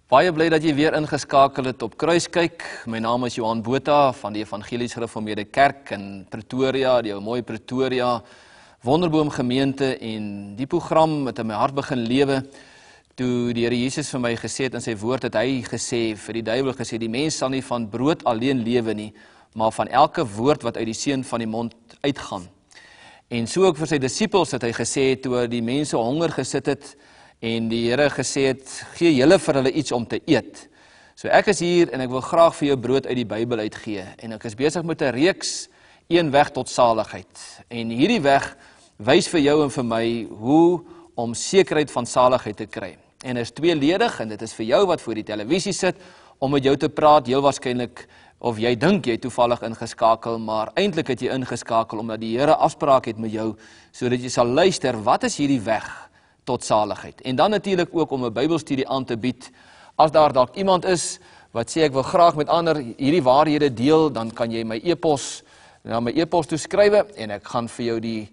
Baie bly dat jy weer ingeskakel het op Kruiskyk. My naam is Johan Botha van die Evangelies Gereformeerde Kerk in Pretoria, die ou mooi Pretoria Wonderboom gemeente, en die program het in my hart begin lewe toe die Here Jesus vir my gesê het in sy woord, het hy gesê vir die duiwel gesê, die mens sal nie van brood alleen lewe nie, maar van elke woord wat uit die seun van die mond uitgaan. En so ook vir sy disippels het hy gesê, toe die mense honger gesit het, en die Here gesê het, gee julle vir hulle iets om te eet. So ek is hier en ek wil graag vir jou brood uit die Bybel uitgee. En ek is besig met 'n reeks, een weg tot saligheid. En hierdie weg wys vir jou en vir my hoe om sekerheid van saligheid te kry. En is tweeledig, en dit is vir jou wat voor die televisie sit, om met jou te praat, heel waarskynlik, of jy dink jy toevallig ingeskakel, maar eintlik het jy ingeskakel, omdat die Here afspraak het met jou, sodat jy sal luister, wat is hierdie weg tot saligheid? En dan natuurlik ook om 'n Bybelstudie aan te bied. As daar dalk iemand is wat sê ek wil graag met ander hierdie waarhede deel, dan kan jy my e-pos na my e-pos toe skrywe en ek gaan vir jou die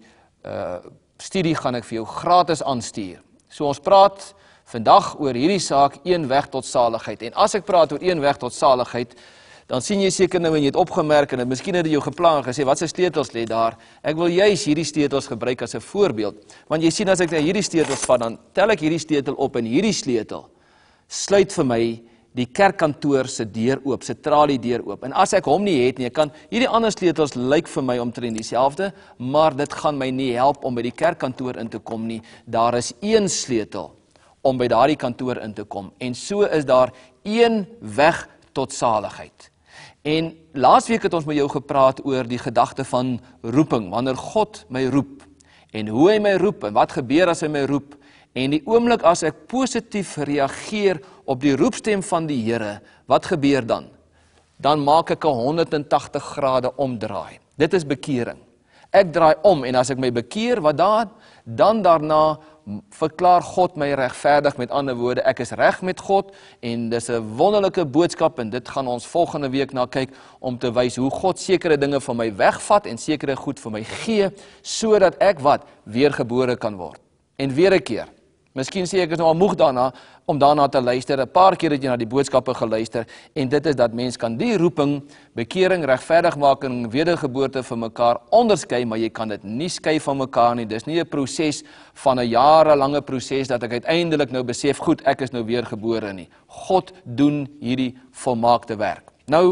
studie gaan ek vir jou gratis aanstuur. So ons praat vandag oor hierdie saak, een weg tot saligheid. En as ek praat oor een weg tot saligheid, dan sien jy seker nou en jy het opgemerk en miskien het jy jou geplan gesê, wat se sleutels lê daar? Ek wil juis hierdie sleutels gebruik as 'n voorbeeld. Want jy sien as ek hierdie sleutels vat, dan tel ek hierdie sleutel op en hierdie sleutel sluit vir my die kerkkantoor se deur oop, se tralie deur oop. En as ek hom nie het nie, ek kan hierdie ander sleutels lyk vir my omtrent dieselfde, maar dit gaan my nie help om by die kerkkantoor in te kom nie. Daar is een sleutel om by daardie kantoor in te kom. En so is daar een weg tot saligheid. En laasweek het ons met jou gepraat oor die gedagte van roeping, wanneer God my roep, en hoe hy my roep, en wat gebeur as hy my roep, en die oomblik as ek positief reageer op die roepstem van die Here, wat gebeur dan? Dan maak ek 'n 180 grade omdraai. Dit is bekering. Ek draai om, en as ek my bekeer, wat dan daarna verklaar God my regverdig. Met ander woorde, ek is reg met God, en dis 'n wonderlike boodskap, en dit gaan ons volgende week na kyk, om te wys hoe God sekere dinge van my wegvat, en sekere goed vir my gee, sodat ek weergebore kan word. En weer 'n keer, miskien sê ek is nou al moeg daarna, om daarna te luister, 'n paar keer het jy na die boodskappe geluister, en dit is dat mens kan die roeping, bekering, regverdigmaking, wedergeboorte van mekaar onderskei, maar jy kan dit nie skei van mekaar nie. Dis nie 'n proses van 'n jarelange proses, dat ek uiteindelik nou besef, goed, ek is nou weergebore nie. God doen hierdie volmaakte werk. Nou,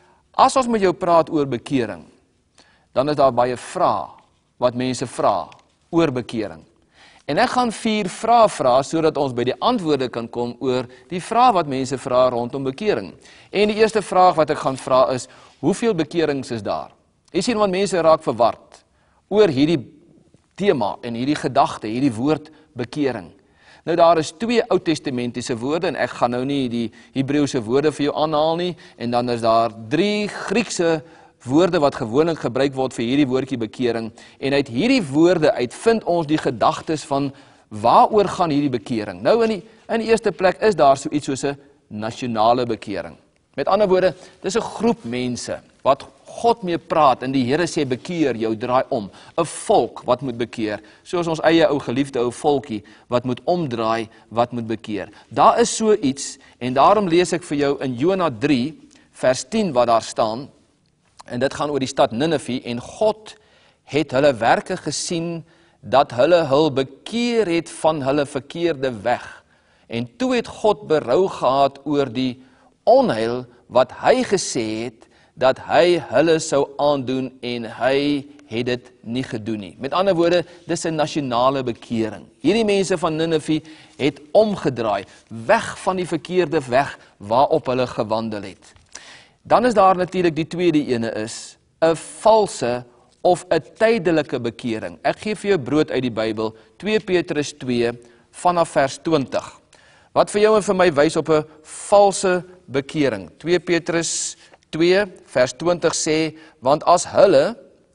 as ons met jou praat oor bekering, dan is daar baie vrae, wat mense vra, oor bekering. En ek gaan 4 vrae vra, sodat ons by die antwoorde kan kom oor die vrae wat mense vra rondom bekering. En die eerste vraag wat ek gaan vra is, hoeveel bekerings is daar? Jy sien, want mense raak verward oor hierdie tema en hierdie gedagte, hierdie woord bekering. Nou daar is 2 Oud-testamentiese woorde, en ek gaan nou nie die Hebreëse woorde vir jou aanhaal nie, en dan is daar 3 Griekse woorde wat gewoonlik gebruik word vir hierdie woordjie bekering, en uit hierdie woorde uitvind ons die gedagtes van waaroor gaan hierdie bekering. Nou in die eerste plek is daar so iets soos 'n nasionale bekering. Met ander woorde, dis 'n groep mense wat God mee praat, en die Here sê bekeer jou, draai om. 'n Volk wat moet bekeer, soos ons eie ou geliefde ou volkie wat moet omdraai, wat moet bekeer. Daar is so iets, en daarom lees ek vir jou in Jona 3 vers 10 wat daar staan. En dit gaan oor die stad Ninive, en God het hulle werke gesien, dat hulle hul bekeer het van hulle verkeerde weg. En toe het God berou gehad oor die onheil wat hy gesê het, dat hy hulle sou aandoen, en hy het dit nie gedoen nie. Met ander woorde, dis 'n nasionale bekering. Hierdie mense van Ninive het omgedraai, weg van die verkeerde weg waarop hulle gewandel het. Dan is daar natuurlik die tweede ene is, 'n valse of 'n tydelike bekering. Ek gee vir jou brood uit die Bybel, 2 Petrus 2 vanaf vers 20. Wat vir jou en vir my wys op 'n valse bekering. 2 Petrus 2 vers 20 sê, want as hulle,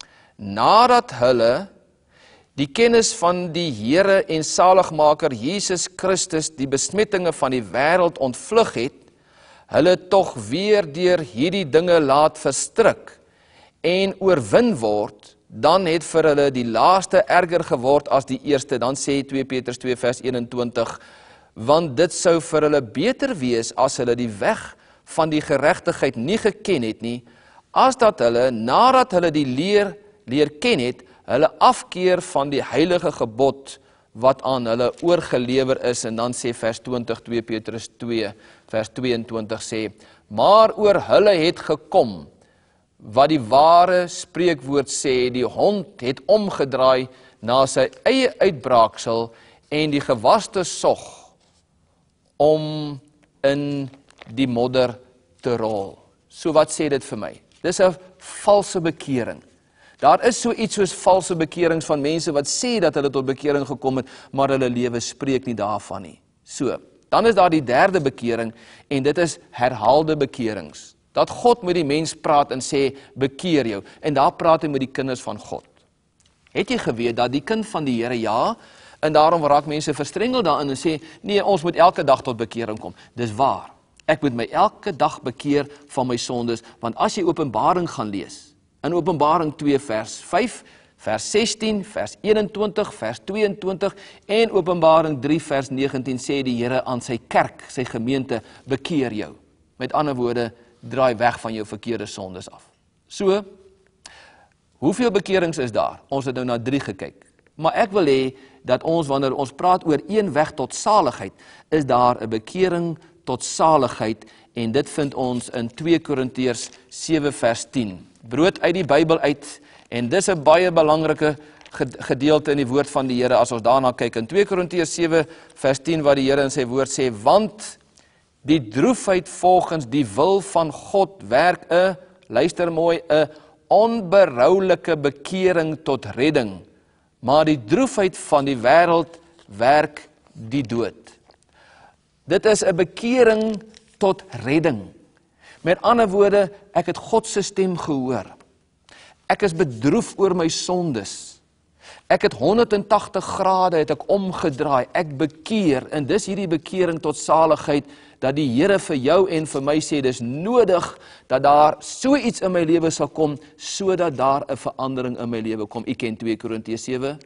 nadat hulle die kennis van die Here en Saligmaker Jesus Christus, die besmettinge van die wêreld ontvlug het, hulle tog weer deur hierdie dinge laat verstrik en oorwin word, dan het vir hulle die laaste erger geword as die eerste. Dan sê 2 Petrus 2 vers 21, want dit sou vir hulle beter wees as hulle die weg van die geregtigheid nie geken het nie, as dat hulle, nadat hulle die leer ken het, hulle afkeer van die heilige gebod wat aan hulle oorgelewer is. En dan sê vers 20, 2 Petrus 2, vers 22 sê, maar oor hulle het gekom, wat die ware spreekwoord sê, die hond het omgedraai na sy eie uitbraaksel en die gewaste sog om in die modder te rol. So wat sê dit vir my? Dis 'n valse bekering. Daar is so iets soos valse bekerings van mense wat sê dat hulle tot bekering gekom het, maar hulle lewe spreek nie daarvan nie. So, dan is daar die derde bekering en dit is herhaalde bekerings. Dat God met die mens praat en sê, bekeer jou. En daar praat hy met die kinders van God. Het jy geweet dat die kind van die Here, ja, en daarom raak mense verstrengel daarin en sê, nee, ons moet elke dag tot bekering kom. Dis waar. Ek moet my elke dag bekeer van my sondes, want as jy Openbaring gaan lees, in Openbaring 2 vers 5, vers 16, vers 21, vers 22 en Openbaring 3 vers 19 sê die Here aan sy kerk, sy gemeente, bekeer jou. Met ander woorde, draai weg van jou verkeerde sondes af. So, hoeveel bekerings is daar? Ons het nou na 3 gekyk. Maar ek wil hê dat ons, wanneer ons praat oor een weg tot saligheid, is daar 'n bekering tot saligheid en dit vind ons in 2 Korintiërs 7 vers 10. Brood uit die Bybel uit en dis 'n baie belangrike gedeelte in die woord van die Here as ons daarna kyk in 2 Korintiërs 7 vers 10 wat die Here in sy woord sê, want die droefheid volgens die wil van God werk 'n, luister mooi, 'n onberoulike bekering tot redding, maar die droefheid van die wêreld werk die dood. Dit is 'n bekering tot redding. Met ander woorde, ek het God se stem gehoor. Ek is bedroef oor my sondes. Ek het 180 grade het ek omgedraai. Ek bekeer en dis hierdie bekering tot saligheid dat die Here vir jou en vir my sê dis nodig dat daar so iets in my lewe sal kom sodat daar 'n verandering in my lewe kom. U ken 2 Korintiërs 7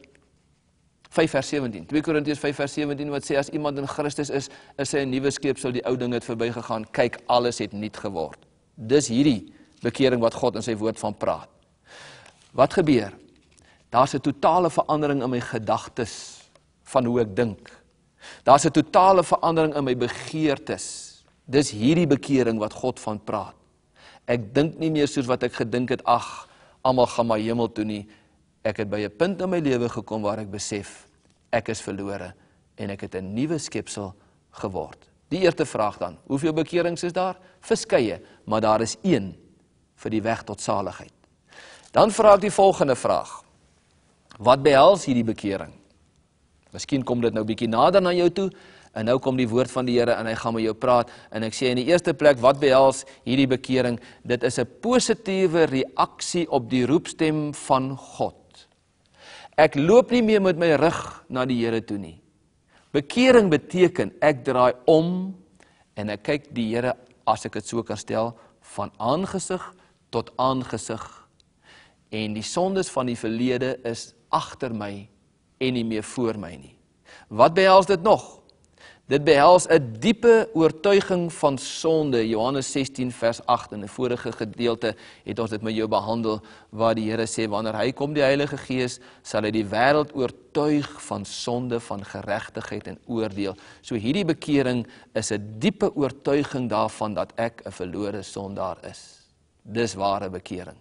5 vers 17. 2 Korintiërs 5 vers 17 wat sê as iemand in Christus is hy 'n nuwe skepsel, die ou ding het verbygegaan. Kyk, alles het nuut geword. Dis hierdie bekering wat God in sy woord van praat. Wat gebeur? Daar's 'n totale verandering in my gedagtes van hoe ek dink. Daar's 'n totale verandering in my begeertes. Dis hierdie bekering wat God van praat. Ek dink nie meer soos wat ek gedink het, ag, almal gaan maar hemel toe nie. Ek het by 'n punt in my lewe gekom waar ek besef, ek is verlore en ek het 'n nuwe skepsel geword. Die eerste vraag dan, hoeveel bekerings is daar? Verskeie, maar daar is een vir die weg tot saligheid. Dan vra ek die volgende vraag. Wat behels hierdie bekering? Miskien kom dit nou bietjie nader na jou toe, en nou kom die woord van die Here en hy gaan met jou praat, en ek sê in die eerste plek, wat behels hierdie bekering? Dit is 'n positiewe reaksie op die roepstem van God. Ek loop nie meer met my rug na die Here toe nie. Bekering beteken, ek draai om, en ek kyk die Here, as ek dit so kan stel, van aangesig tot aangesig, en die sondes van die verlede is agter my, en nie meer voor my nie. Wat behels dit nog? Dit behels 'n diepe oortuiging van sonde. Johannes 16 vers 8 in 'n vorige gedeelte het ons dit met jou behandel, waar die Here sê, wanneer hy kom, die Heilige Gees, sal hy die wêreld oortuig van sonde, van geregtigheid en oordeel. So hierdie bekering is 'n diepe oortuiging daarvan dat ek 'n verlore sondaar is. Dis ware bekering.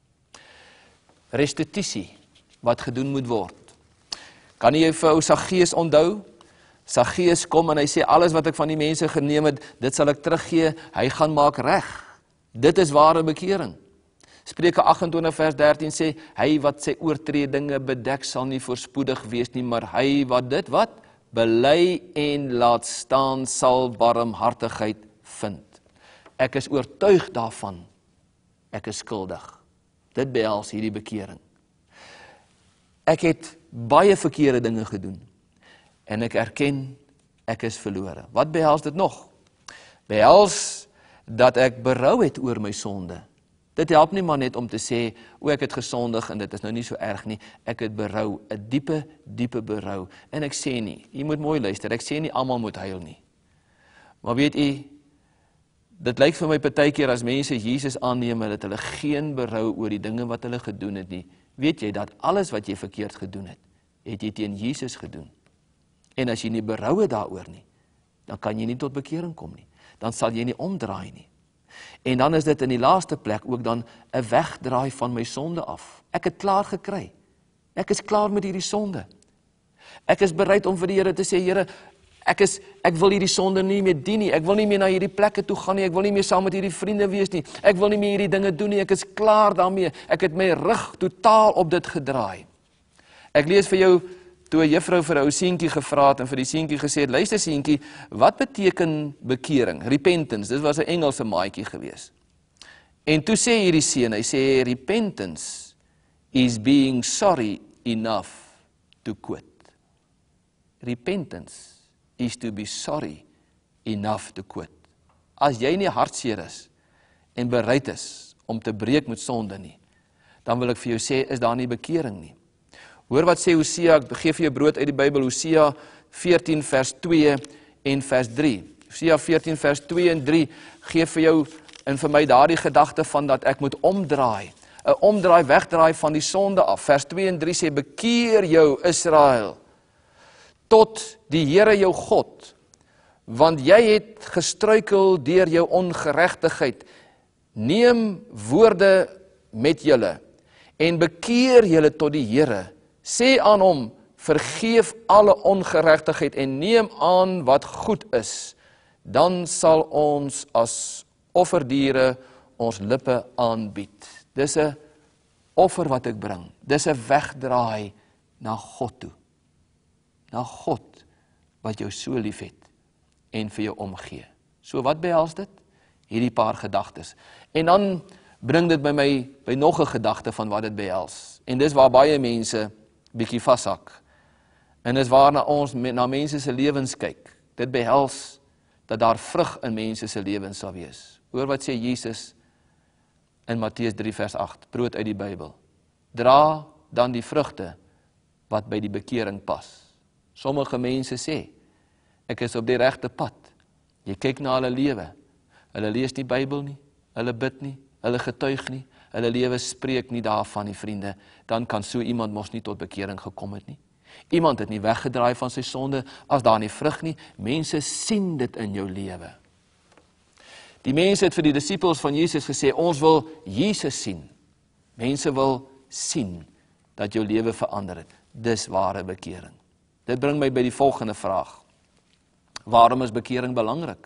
Restituisie, wat gedoen moet word. Kan jy vir ou Saggeus onthou? Saggeus kom en hy sê, alles wat ek van die mense geneem het, dit sal ek teruggee, hy gaan maak reg. Dit is ware bekering. Spreuke 28 vers 13 sê, hy wat sy oortredinge bedek sal nie voorspoedig wees nie, maar hy wat dit, bely en laat staan sal barmhartigheid vind. Ek is oortuig daarvan, ek is skuldig. Dit behels hierdie bekering. Ek het baie verkeerde dinge gedoen. En ek erken, ek is verlore. Wat behels dit nog? Behels dat ek berou het oor my sonde. Dit help nie maar net om te sê, o, ek het gesondig en dit is nou nie so erg nie. Ek het berou, 'n diepe, diepe berou. En ek sê nie, jy moet mooi luister, ek sê nie almal moet huil nie. Maar weet jy, dit lyk vir my partykeer as mense Jesus aanneem, dat hulle geen berou oor die dinge wat hulle gedoen het nie. Weet jy dat alles wat jy verkeerd gedoen het, het jy teen Jesus gedoen. En as jy nie berou het daaroor nie, dan kan jy nie tot bekering kom nie. Dan sal jy nie omdraai nie. En dan is dit in die laaste plek ook dan 'n wegdraai van my sonde af. Ek het klaar gekry. Ek is klaar met hierdie sonde. Ek is bereid om vir die Here te sê, Here, ek wil hierdie sonde nie meer dien nie. Ek wil nie meer na hierdie plekke toe gaan nie. Ek wil nie meer saam met hierdie vriende wees nie. Ek wil nie meer hierdie dinge doen nie. Ek is klaar daarmee. Ek het my rug totaal op dit gedraai. Ek lees vir jou, toe 'n juffrou vir 'n ou seentjie gevra het en vir die seentjie gesê het, luister seentjie, wat beteken bekering? Repentance, dit was 'n Engelse maatjie gewees. En toe sê hierdie seun, hy sê, repentance is being sorry enough to quit. Repentance is to be sorry enough to quit. As jy nie hartseer is en bereid is om te breek met sonde nie, dan wil ek vir jou sê, is daar nie bekering nie. Hoor wat sê Hosea, ek gee vir jou brood uit die Bybel, Hosea 14 vers 2 en vers 3. Hosea 14 vers 2 en 3 gee vir jou en vir my daardie gedagte van dat ek moet omdraai, 'n omdraai, wegdraai van die sonde af. Vers 2 en 3 sê, bekeer jou Israel tot die Here jou God, want jy het gestruikel deur jou ongeregtigheid. Neem woorde met julle en bekeer julle tot die Here. Sê aan hom, vergeef alle ongeregtigheid en neem aan wat goed is. Dan sal ons as offerdiere ons lippe aanbied. Dis 'n offer wat ek bring. Dis 'n wegdraai na God toe. Na God wat jou so lief het en vir jou omgee. So wat behels dit? Hierdie paar gedagtes. En dan bring dit by my by nog 'n gedagte van wat dit behels. En dis waar baie mense bietjie vashak. En dis waarna ons na mense se lewens kyk. Dit behels dat daar vrug in mense se lewens sal wees. Hoor wat sê Jesus in Matteus 3 vers 8, brood uit die Bybel. Dra dan die vrugte wat by die bekering pas. Sommige mense sê, ek is op die regte pad. Jy kyk na hulle lewe. Hulle lees nie Bybel nie, hulle bid nie, hulle getuig nie, hulle lewe spreek nie daarvan nie, vriende. Dan kan so iemand mos nie tot bekering gekom het nie. Iemand het nie weggedraai van sy sonde as daar nie vrug nie. Mense sien dit in jou lewe. Die mense het vir die disippels van Jesus gesê, ons wil Jesus sien. Mense wil sien dat jou lewe verander het. Dis ware bekering. Dit bring my by die volgende vraag. Waarom is bekering belangrik?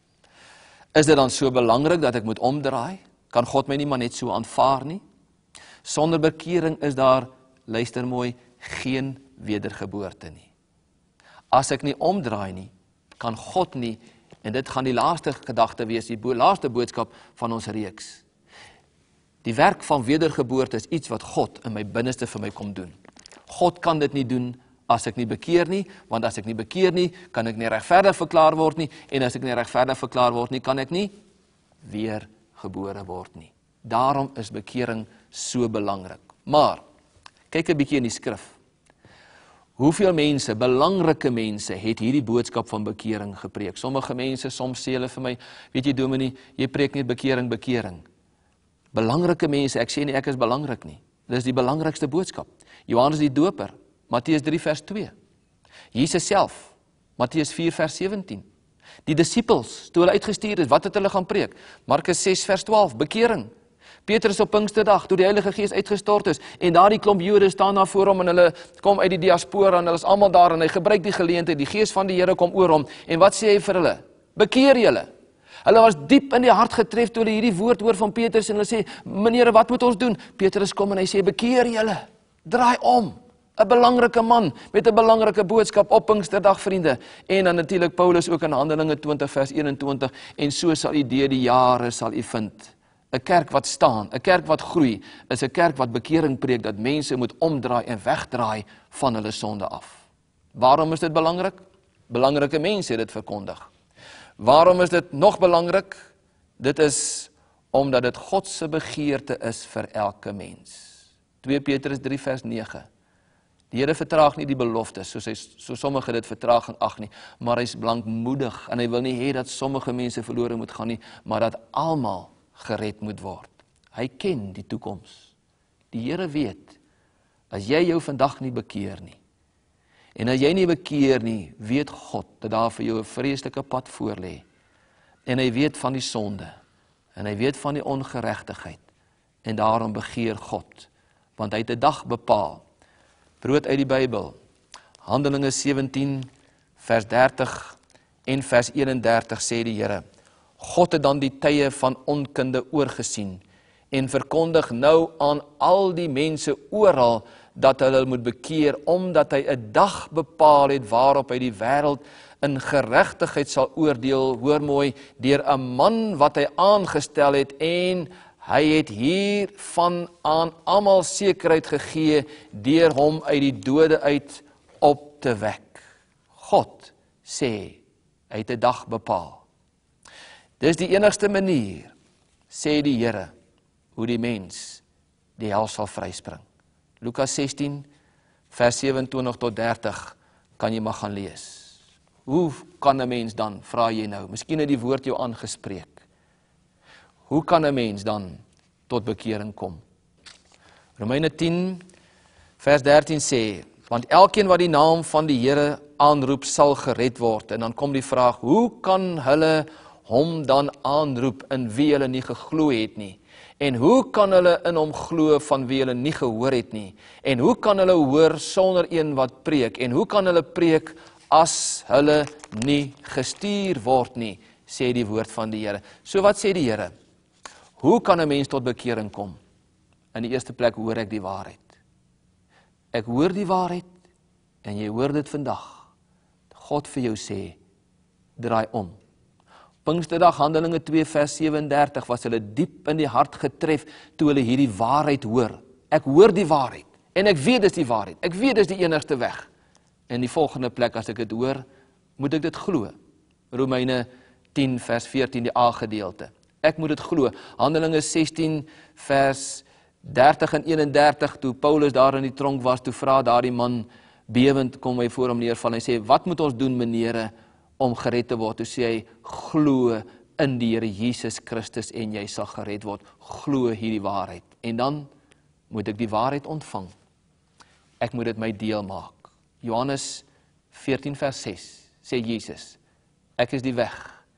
Is dit dan so belangrik dat ek moet omdraai? Kan God my nie maar net so aanvaar nie? Sonder bekering is daar, luister mooi, geen wedergeboorte nie. As ek nie omdraai nie, kan God nie, en dit gaan die laaste gedagte wees, die laaste boodskap van ons reeks. Die werk van wedergeboorte is iets wat God in my binneste vir my kom doen. God kan dit nie doen as ek nie bekeer nie, want as ek nie bekeer nie, kan ek nie regverdig verklaar word nie, en as ek nie regverdig verklaar word nie, kan ek nie weer gebore word nie. Daarom is bekering so belangrik. Maar, kyk 'n bietjie in die skrif. Hoeveel mense, belangrike mense, het hierdie boodskap van bekering gepreek? Sommige mense, soms sê hulle vir my, weet jy dominee, jy preek net bekering. Belangrike mense, ek sê nie ek is belangrik nie. Dit is die belangrikste boodskap. Johannes die Doper, Matteus 3 vers 2. Jesus self, Matteus 4 vers 17. Die disippels, toe hulle uitgestuur is, wat het hulle gaan preek? Markus 6 vers 12, bekering. Petrus op Pinksterdag, toe die Heilige Gees uitgestort is, en daar die klomp Jode staan daar voor hom, en hulle kom uit die diaspora, en hulle is almal daar, en hy gebruik die geleentheid, die Gees van die Here kom oor hom, en wat sê hy vir hulle? Bekeer julle. Hulle was diep in die hart getref, toe hulle hierdie woord hoor van Petrus, en hulle sê, meneer, wat moet ons doen? Petrus kom en hy sê, bekeer julle, draai om. 'n belangrike man, met 'n belangrike boodskap op Pinksterdag, vriende. En dan natuurlik Paulus ook in Handelinge 20 vers 21, en so sal u deur die jare sal u vind. 'n kerk wat staan, 'n kerk wat groei, is 'n kerk wat bekering preek, dat mense moet omdraai en wegdraai van hulle sonde af. Waarom is dit belangrik? Belangrike mense het dit verkondig. Waarom is dit nog belangrik? Dit is omdat dit God se begeerte is vir elke mens. 2 Petrus 3 vers 9. Die Here vertraag nie die beloftes, so sommige dit vertraging ag nie, maar hy is blankmoedig, en hy wil nie hê dat sommige mense verlore moet gaan nie, maar dat almal gered moet word. Hy ken die toekoms. Die Here weet, as jy jou vandag nie bekeer nie, en as jy nie bekeer nie, weet God, dat daar vir jou 'n vreeslike pad voorlê, en hy weet van die sonde, en hy weet van die ongeregtigheid, en daarom begeer God, want hy het 'n dag bepaal. Brood uit die Bybel, Handelinge 17, vers 30 en vers 31 sê die Here, God het dan die tye van onkunde oorgesien, en verkondig nou aan al die mense oral, dat hulle moet bekeer, omdat hy 'n dag bepaal het, waarop hy die wêreld in geregtigheid sal oordeel, hoor mooi, deur 'n man wat hy aangestel het, en hy het hiervan aan almal sekerheid gegee, deur hom uit die dode uit op te wek. God sê, hy het 'n dag bepaal. Dis die enigste manier, sê die Here, hoe die mens die hel sal vryspring. Lukas 16, vers 27 tot 30, kan jy maar gaan lees. Hoe kan 'n mens dan, vra jy nou, miskien het die woord jou aangespreek, hoe kan 'n mens dan tot bekering kom? Romeine 10, vers 13 sê, want elkeen wat die naam van die Here aanroep, sal gered word. En dan kom die vraag, hoe kan hulle hom dan aanroep, in wie hulle nie geglo het nie? En hoe kan hulle in hom glo, van wie hulle nie gehoor het nie? En hoe kan hulle hoor, sonder een wat preek? En hoe kan hulle preek, as hulle nie gestuur word nie, sê die woord van die Here. So wat sê die Here? Hoe kan 'n mens tot bekering kom? In die eerste plek hoor ek die waarheid. Ek hoor die waarheid, en jy hoor dit vandag. God vir jou sê, draai om. Pinksterdag, Handelinge 2 vers 37, was hulle diep in die hart getref, toe hulle hierdie waarheid hoor. Ek hoor die waarheid, en ek weet dis die waarheid. Ek weet dis die enigste weg. En die volgende plek, as ek dit hoor, moet ek dit glo. Romeine 10 vers 14, die A-gedeelte. Ek moet dit glo. Handelinge 16 vers 30 en 31, toe Paulus daar in die tronk was, toe vra daardie man, bewend kom hy voor hom neerval, en hy sê, wat moet ons doen, meneere, om gered te word? Toe sê hy, glo in die Here Jesus Christus, en jy sal gered word. Glo hierdie waarheid. En dan moet ek die waarheid ontvang. Ek moet dit my deel maak. Johannes 14 vers 6, sê Jesus, ek is die weg,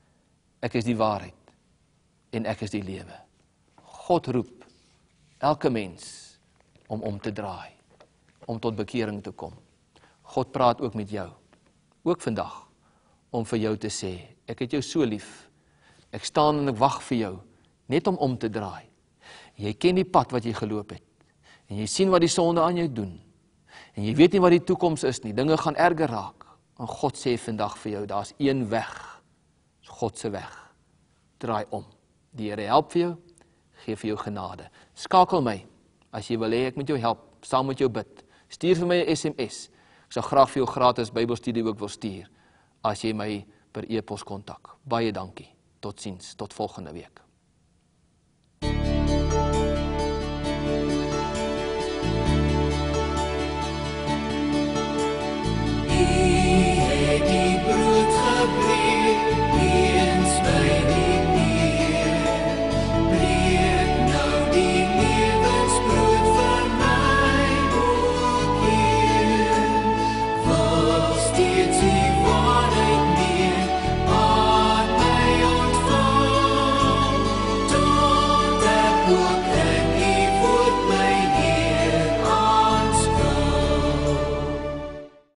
ek is die waarheid, en ek is die lewe. God roep elke mens om te draai, om tot bekering te kom. God praat ook met jou, ook vandag, om vir jou te sê, ek het jou so lief, ek staan en ek wag vir jou, net om te draai. Jy ken die pad wat jy geloop het, en jy sien wat die sonde aan jou doen, en jy weet nie wat die toekoms is nie, dinge gaan erger raak, en God sê vandag vir jou, daar's een weg, God se weg, draai om. Die Here help vir jou, gee vir jou genade. Skakel my, as jy wil hê ek moet jou help, saam met jou bid. Stuur vir my 'n SMS. Ek sal graag vir jou gratis Bybelstudie ook wil stuur, as jy my per e-pos kontak. Baie dankie. Totsiens, tot volgende week.